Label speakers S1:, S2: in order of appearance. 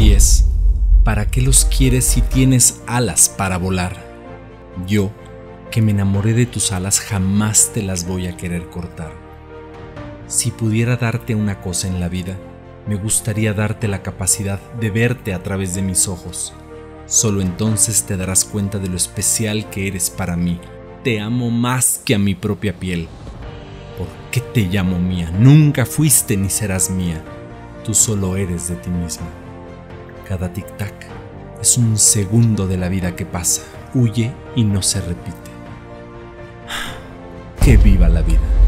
S1: Y es, ¿para qué los quieres si tienes alas para volar? Yo, que me enamoré de tus alas, jamás te las voy a querer cortar. Si pudiera darte una cosa en la vida, me gustaría darte la capacidad de verte a través de mis ojos. Solo entonces te darás cuenta de lo especial que eres para mí. Te amo más que a mi propia piel. ¿Por qué te llamo mía? Nunca fuiste ni serás mía. Tú solo eres de ti misma. Cada tic-tac es un segundo de la vida que pasa, huye y no se repite. ¡Que viva la vida!